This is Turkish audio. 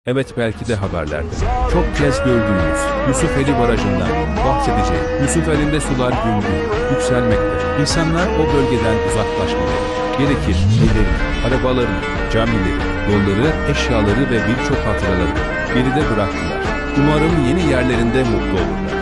Evet, belki de haberlerde çok kez gördüğümüz Yusufeli Barajı'ndan bahsedeceğim. Yusufeli'nde sular gün gün yükselmekte. İnsanlar o bölgeden uzaklaşmaları gerekir. Evlerini, arabalarını, camileri, yolları, eşyaları ve birçok hatıralarını geride bıraktılar. Umarım yeni yerlerinde mutlu olurlar.